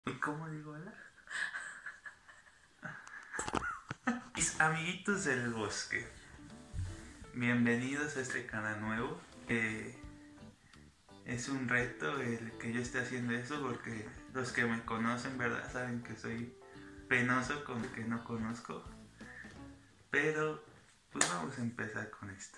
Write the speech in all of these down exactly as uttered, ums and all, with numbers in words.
¿Y cómo digo hola? Mis amiguitos del bosque, bienvenidos a este canal nuevo. Eh, es un reto el que yo esté haciendo eso porque los que me conocen, verdad, saben que soy penoso con el que no conozco. Pero pues vamos a empezar con esto.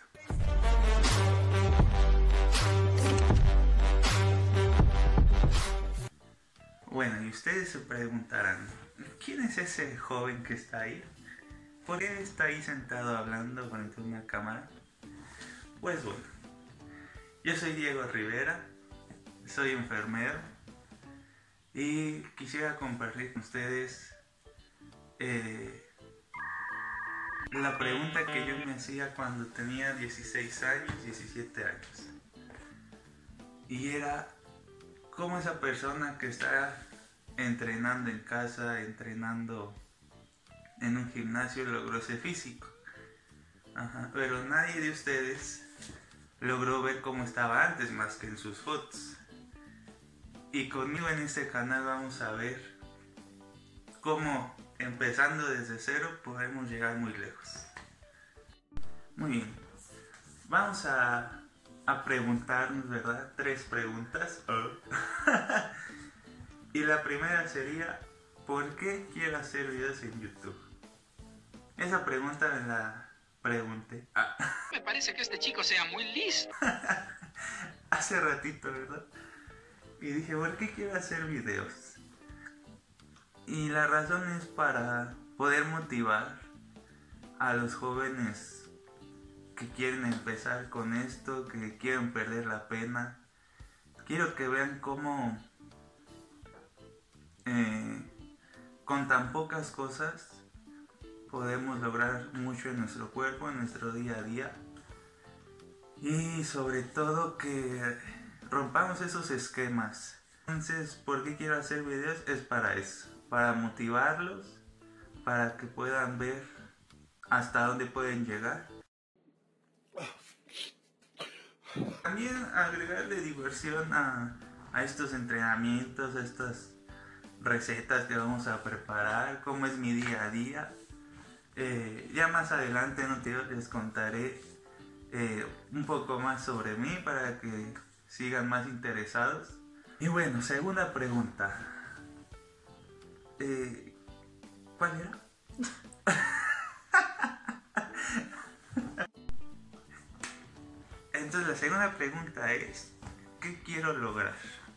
Bueno, y ustedes se preguntarán, ¿quién es ese joven que está ahí? ¿Por qué está ahí sentado hablando frente a una cámara? Pues bueno, yo soy Diego Rivera, soy enfermero y quisiera compartir con ustedes eh, la pregunta que yo me hacía cuando tenía dieciséis años, diecisiete años. Y era, ¿cómo esa persona que está entrenando en casa, entrenando en un gimnasio, logró ese físico? Ajá. Pero nadie de ustedes logró ver cómo estaba antes más que en sus fotos. Y conmigo en este canal vamos a ver cómo, empezando desde cero, podemos llegar muy lejos. Muy bien, vamos a, a preguntarnos, ¿verdad? Tres preguntas. Oh. Y la primera sería, ¿por qué quiero hacer videos en YouTube? Esa pregunta me la pregunté. Ah. Me parece que este chico sea muy listo. Hace ratito, ¿verdad? Y dije, ¿por qué quiero hacer videos? Y la razón es para poder motivar a los jóvenes que quieren empezar con esto, que quieren perder la pena. Quiero que vean cómo eh, con tan pocas cosas podemos lograr mucho en nuestro cuerpo, en nuestro día a día. Y sobre todo que rompamos esos esquemas. Entonces, ¿por qué quiero hacer videos? Es para eso, para motivarlos, para que puedan ver hasta dónde pueden llegar. También agregarle diversión a, a estos entrenamientos, a estas recetas que vamos a preparar, cómo es mi día a día. Eh, ya más adelante en un video les contaré eh, un poco más sobre mí para que sigan más interesados. Y bueno, segunda pregunta. Eh, ¿Cuál era? Entonces la segunda pregunta es, ¿qué quiero lograr?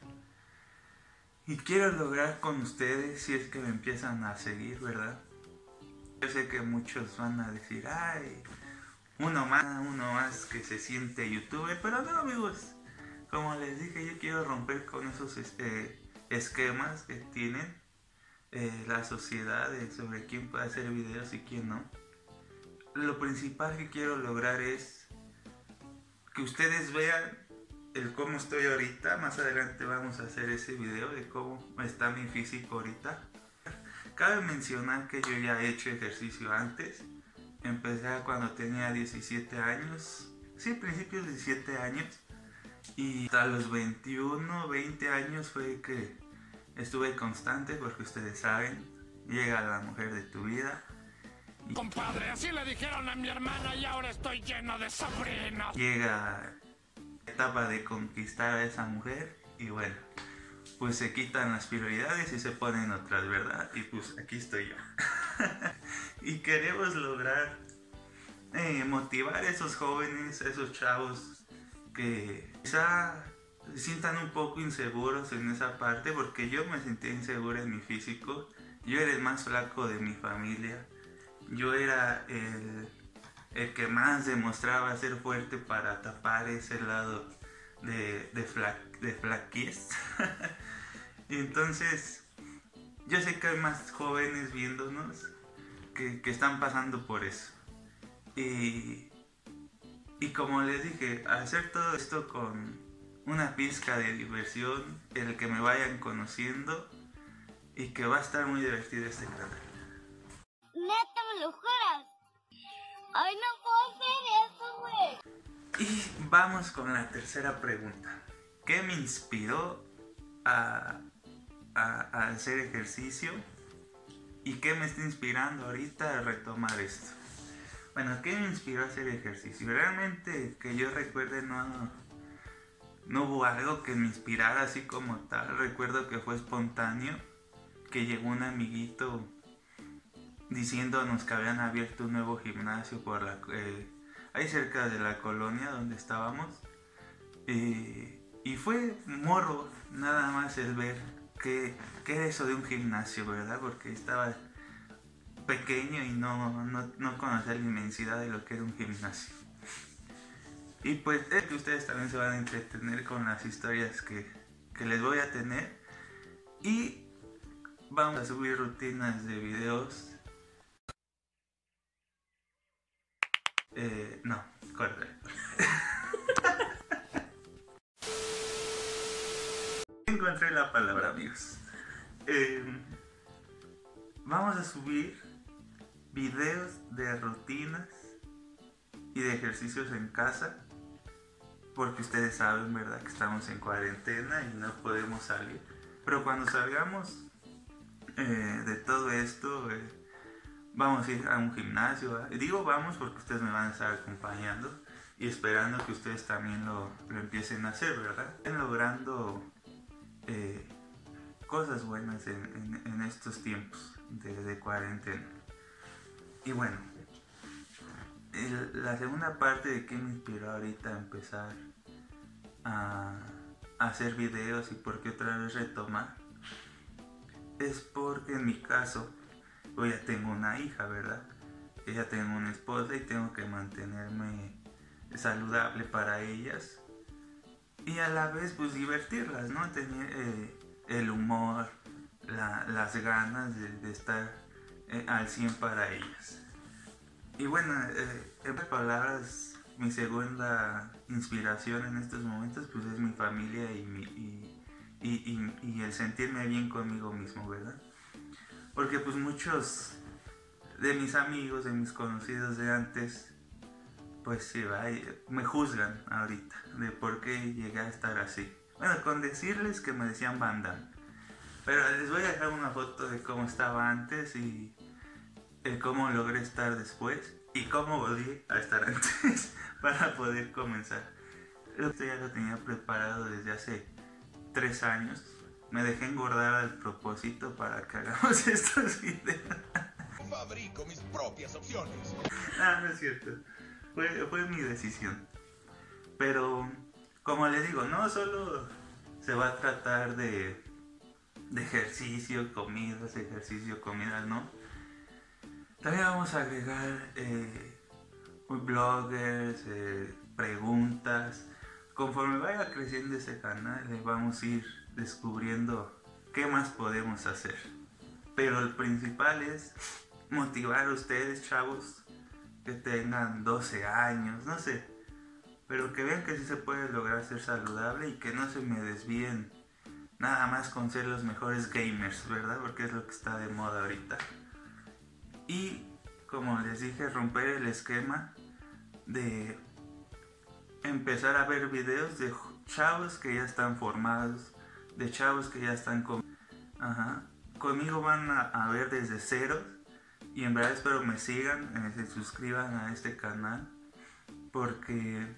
Y quiero lograr con ustedes, si es que me empiezan a seguir, ¿verdad? Yo sé que muchos van a decir, ay, uno más, uno más que se siente youtuber, pero no, amigos. Como les dije, yo quiero romper con esos este, esquemas que tienen eh, la sociedad de sobre quién puede hacer videos y quién no. Lo principal que quiero lograr es que ustedes vean el cómo estoy ahorita. Más adelante vamos a hacer ese video de cómo está mi físico ahorita. Cabe mencionar que yo ya he hecho ejercicio antes. Empecé cuando tenía diecisiete años, sí, principios de diecisiete años. Y hasta los veintiuno, veinte años fue que estuve constante, porque ustedes saben, llega la mujer de tu vida. Y compadre, así le dijeron a mi hermana y ahora estoy lleno de sobrinos. llega la etapa de conquistar a esa mujer y bueno, pues se quitan las prioridades y se ponen otras, ¿verdad? Y pues aquí estoy yo. Y queremos lograr eh, motivar a esos jóvenes, a esos chavos que quizá se sientan un poco inseguros en esa parte, porque yo me sentía inseguro en mi físico. Yo era el más flaco de mi familia. Yo era el, el que más demostraba ser fuerte para tapar ese lado de, de, fla, de flaquez. Entonces, yo sé que hay más jóvenes viéndonos que, que están pasando por eso. Y, y como les dije, hacer todo esto con una pizca de diversión, el que me vayan conociendo y que va a estar muy divertido este canal. ¿Neta me lo juras? Ay, no puedo hacer eso, güey. Y vamos con la tercera pregunta. ¿Qué me inspiró a, a, a hacer ejercicio. ¿Y qué me está inspirando ahorita a retomar esto? Bueno, ¿qué me inspiró a hacer ejercicio? Realmente que yo recuerde no, no hubo algo que me inspirara así como tal. Recuerdo que fue espontáneo, que llegó un amiguito diciéndonos que habían abierto un nuevo gimnasio por la, eh, ahí cerca de la colonia donde estábamos. Eh, y fue morro nada más el ver qué, qué era eso de un gimnasio, ¿verdad? Porque estaba pequeño y no, no, no conocía la inmensidad de lo que era un gimnasio. Y pues es que ustedes también se van a entretener con las historias que, que les voy a tener. Y vamos a subir rutinas de videos. Eh, no, corta. Encontré la palabra, amigos. Eh, vamos a subir videos de rutinas y de ejercicios en casa, porque ustedes saben, ¿verdad?, que estamos en cuarentena y no podemos salir. Pero cuando salgamos eh, de todo esto, eh, vamos a ir a un gimnasio. ¿eh? Digo vamos porque ustedes me van a estar acompañando y esperando que ustedes también lo, lo empiecen a hacer, ¿verdad? Están logrando eh, cosas buenas en, en, en estos tiempos de, de cuarentena. Y bueno, el, la segunda parte de qué me inspiró ahorita a empezar a, a hacer videos y por qué otra vez retomar, es porque en mi caso yo ya tengo una hija, ¿verdad? Yo ya tengo una esposa y tengo que mantenerme saludable para ellas y a la vez pues divertirlas, ¿no? Tener eh, el humor, la, las ganas de, de estar eh, al cien para ellas. Y bueno, eh, en otras palabras, mi segunda inspiración en estos momentos pues es mi familia y, mi, y, y, y, y el sentirme bien conmigo mismo, ¿verdad? Porque pues muchos de mis amigos, de mis conocidos de antes, pues sí, me juzgan ahorita de por qué llegué a estar así. Bueno, con decirles que me decían Van Damme. Pero les voy a dejar una foto de cómo estaba antes y el cómo logré estar después y cómo volví a estar antes para poder comenzar. Esto ya lo tenía preparado desde hace tres años. Me dejé engordar al propósito para que hagamos estos videos. Fabrico mis propias opciones. Ah, no es cierto. Fue, fue mi decisión. Pero, como les digo, no solo se va a tratar de, de ejercicio, comidas, ejercicio, comidas, no. También vamos a agregar eh, bloggers, eh, preguntas. Conforme vaya creciendo ese canal, les vamos a ir descubriendo qué más podemos hacer. Pero el principal es motivar a ustedes, chavos, que tengan doce años, no sé, pero que vean que sí se puede lograr ser saludable y que no se me desvíen nada más con ser los mejores gamers, ¿verdad? Porque es lo que está de moda ahorita. Y como les dije, romper el esquema de empezar a ver videos de chavos que ya están formados, de chavos que ya están con... Ajá. Conmigo van a, a ver desde cero y en verdad espero me sigan, eh, se suscriban a este canal porque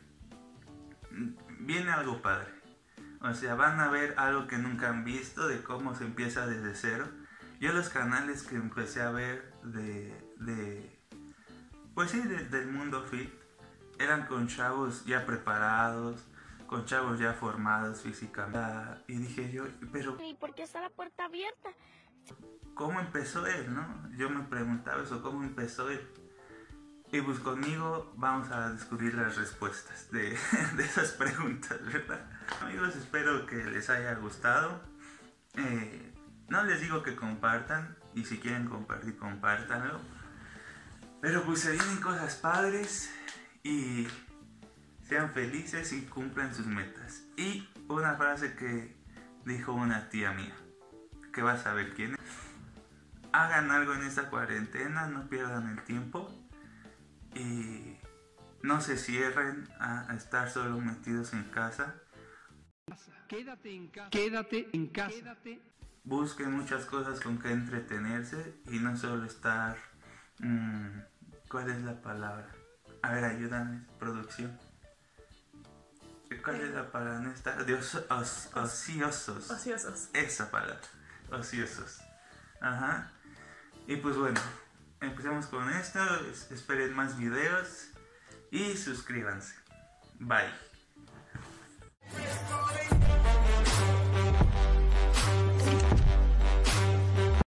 viene algo padre. O sea, van a ver algo que nunca han visto de cómo se empieza desde cero. Yo los canales que empecé a ver de, de pues sí, de, del mundo fit eran con chavos ya preparados, con chavos ya formados físicamente. Y dije yo, pero ¿Y por qué está la puerta abierta? ¿cómo empezó él, no? Yo me preguntaba eso, ¿cómo empezó él? Y pues conmigo vamos a descubrir las respuestas de, de esas preguntas, ¿verdad? Amigos, espero que les haya gustado. Eh, no les digo que compartan, y si quieren compartir, compártanlo. Pero pues se vienen cosas padres y sean felices y cumplan sus metas. Y una frase que dijo una tía mía, que vas a ver quién es. Hagan algo en esta cuarentena, no pierdan el tiempo y no se cierren a, a estar solo metidos en casa. Quédate en casa. Quédate en casa. Quédate busquen muchas cosas con que entretenerse y no solo estar... Mmm, ¿cuál es la palabra? A ver, ayúdame, producción. ¿Cuál es la palabra? ¿No está? De os, os, ociosos. Ociosos. Esa palabra. Ociosos. Ajá. Y pues bueno, empecemos con esto. Esperen más videos y suscríbanse. Bye.